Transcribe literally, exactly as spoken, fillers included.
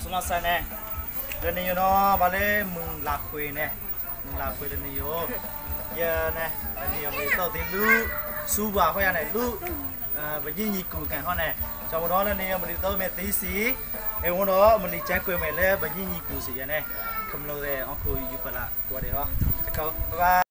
สุนัขสันเนี่ยเดี๋ยวนี้เนาะมาเลยมึงลาคุยเนี่ยมึงลาคุยเดี๋ยวนี้โยเยอะเนี่ยเดี๋ยวนี้ยังมีตัวตีลูสู้บ่าเขาอย่างไหนลูเอ่อไปยิ่งยิงกูกันเขาเนี่ยจากวันนั้นเดี๋ยวนี้มันตัวเมตีสีเอ้วันนั้นมันดีแจ้งคุยมาเลยไปยิ่งยิงกูสิเนี่ยคำนวณเลยอ๋อคุยอยู่ปะละตัวเดียวจะเขาบ๊ายบาย